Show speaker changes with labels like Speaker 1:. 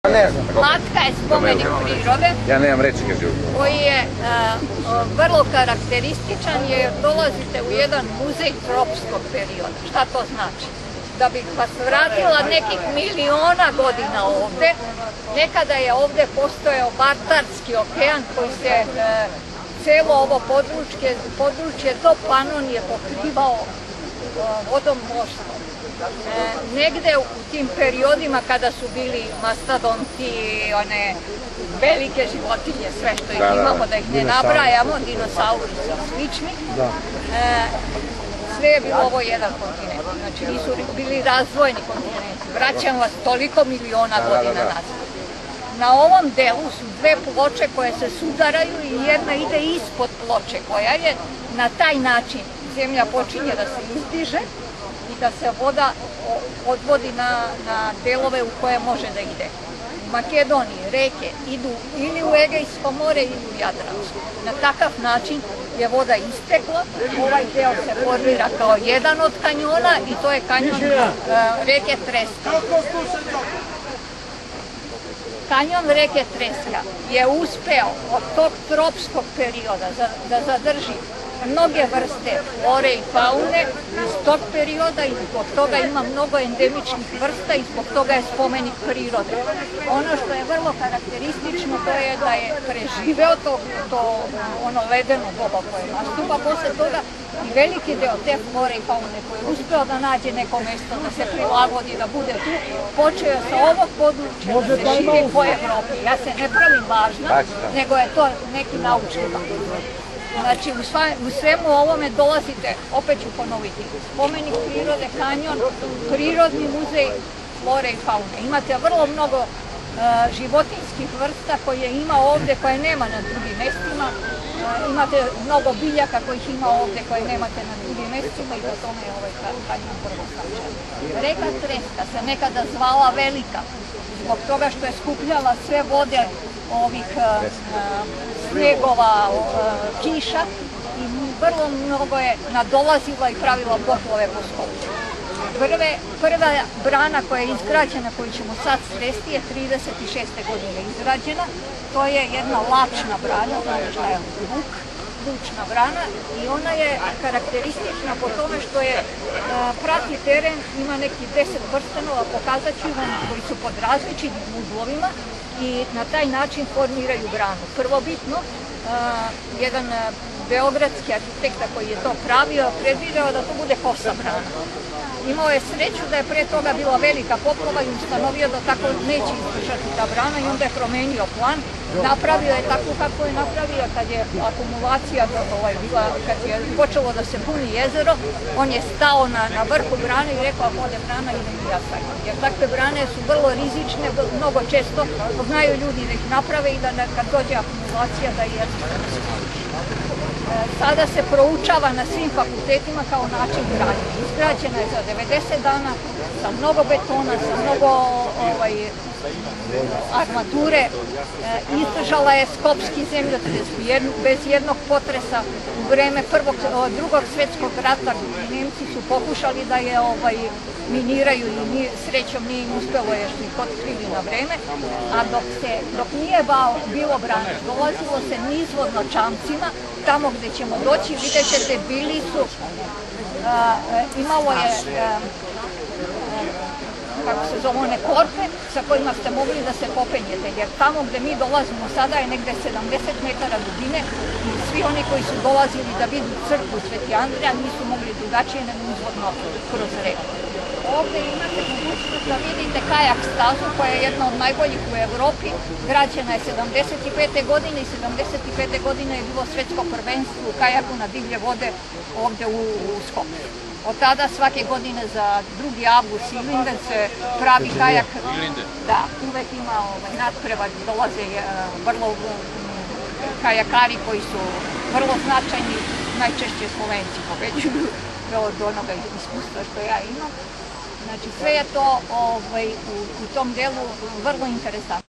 Speaker 1: Matka je spomenik prirode.
Speaker 2: Ja nemam reći, kaže.
Speaker 1: Koji je vrlo karakterističan jer dolazite u jedan muzej tropskog perioda. Šta to znači? Da bih vas vratila nekih miliona godina ovde, nekada je ovde postojao Bartarski okean koji se celo ovo područje do Panonije pokrivao vodom morskom. Negde u tim periodima kada su bili mastodonti, one velike životinje, sve što ih imamo, da ih ne nabrajamo, dinosaurusi i slični, sve je bilo ovo jedan kontinent. Znači nisu bili razdvojeni kontinenti. Vraćam vas toliko miliona godina nazad. Na ovom delu su dve ploče koje se sudaraju i jedna ide ispod ploče koja je na taj način zemlja počinje da se izdiže i da se voda odvodi na delove u koje može da ide. U Makedoniji reke idu ili u Egejsko more ili u Jadransko. Na takav način je voda istekla, ovaj deo se formira kao jedan od kanjona i to je kanjon reke Treska. Kanjon reke Treska je uspeo od tog tropskog perioda da zadrži mnoge vrste flore i faune iz tog perioda i zbog toga ima mnogo endemičnih vrsta i zbog toga je spomenik prirode. Ono što je vrlo karakteristično to je da je preživeo to ono ledeno doba koje nastupa, posle toga i veliki deo te flore i faune koji je uspeo da nađe neko mesto, da se prilagodi, da bude tu, počeo sa ovog područja da se širi po Evropi. Ja se ne pravim važna, nego je to neki naučni fakt. Znači, u svemu ovome dolazite, opet ću ponoviti, spomenik prirode, kanjon, prirodni muzej flore i faune. Imate vrlo mnogo životinjskih vrsta koje ima ovde, koje nema na drugim mestima. Imate mnogo biljaka kojih ima ovde, koje nemate na drugim mestima i do tome je ovaj kanjon prvo značajan. Reka Treska se nekada zvala Velika, zbog toga što je skupljala sve vode ovih snegova, kiša i vrlo mnogo je nadolazila i pravila poplave po skoku. Prva brana koja je izgrađena, koju ćemo sad sresti, je 36. godine izgrađena. To je jedna lačna brana, znate šta je lučna brana i ona je karakteristična po tome što je prati teren, ima neki 10 prstenova, pokazat ću vam koji su pod različitim uglovima i na taj način formiraju branu. Prvobitno, jedan beogradski arhitekta koji je to pravio, predvideo da to bude kosa brana. Imao je sreću da je pre toga bila velika poplava i ustanovio da tako neće izdržati ta brana i onda je promenio plan. Napravio je tako kako je napravio kad je akumulacija bila, kad je počelo da se puni jezero, on je stao na vrhu brane i rekao ako ode brana idem i ja sad. Jer takve brane su vrlo rizične, mnogo često znaju ljudi da ih naprave i da kad dođe akumulacija da je jednostavno se poruši. Sada se proučava na svim fakultetima kao način gradnje. Izgrađena je za 90 dana, sa mnogo betona, sa mnogo armature. Izdržala je skopski zemljotres bez jednog potresa. U vreme Drugog svjetskog rata Nemci su pokušali da je miniraju i srećom nije im uspelo jer su ih otkrili na vreme. A dok nije bilo brane, dolazilo se nizvodno čamcima. Tamo gde ćemo doći, vidjet ćete, bili su, imalo je, kako se zove, one korpe sa kojima ste mogli da se popenjete, jer tamo gde mi dolazimo sada je negde 70 metara dubine i svi oni koji su dolazili da vidu crkvu Sveti Andreja nisu mogli drugačije nego uzvodno kroz reku. Ovde imate mogućnost da vidite kajak stazu koja je jedna od najboljih u Evropi. Građena je 75. godine i 75. godine je bilo svetsko prvenstvo u kajaku na divlje vode ovde u Skopju. Od tada svake godine za 2. avgust i Ilinden se pravi kajak. Da, uvek ima nadprevad, dolaze vrlo kajakari koji su vrlo značajni, najčešće Slovenci pobeđuju od onoga iskustva što ja imam. Znači sve je to u tom delu vrlo interesantno.